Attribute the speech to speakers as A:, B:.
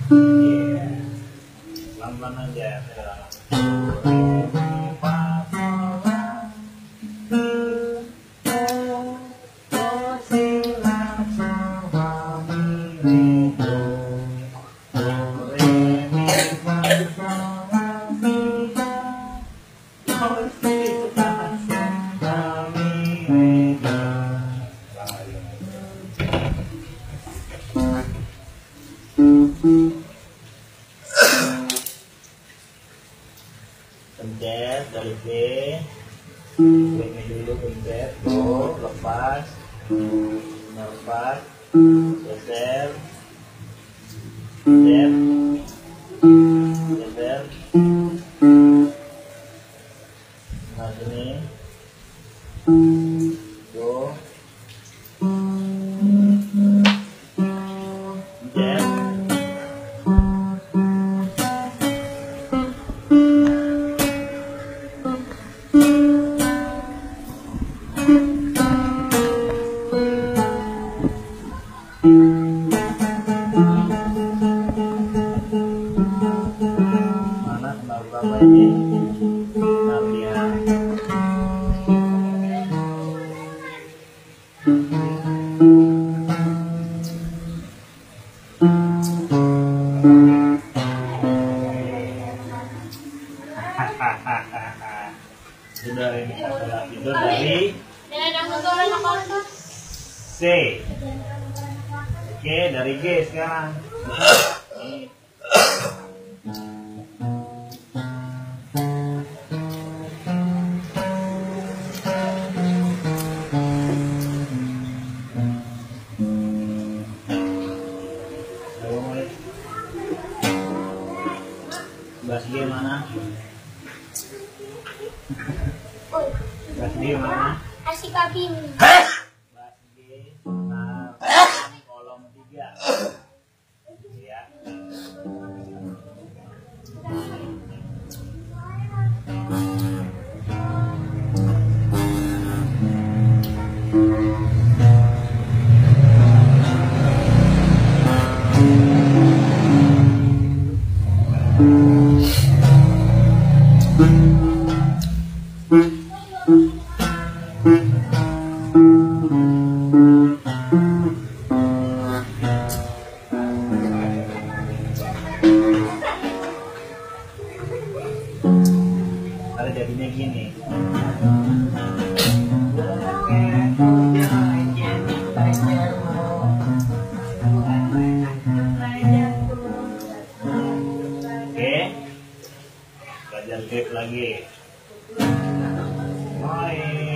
A: Iya. Pelan-pelan aja. Pencet dari B, ini dulu pencet, go, lepas, geser, geser, nah sini, go, pencet. Mana kenal berapa ini? Kita lihat. Sudah ini adalah tidur dari C. Oke, dari G sekarang. Bass G mana? Bass G mana?
B: Asik kabin.
A: Bass G, nah, kolom 3. Ya. Ada jadinya gini. Oke, belajar grip lagi. Hai.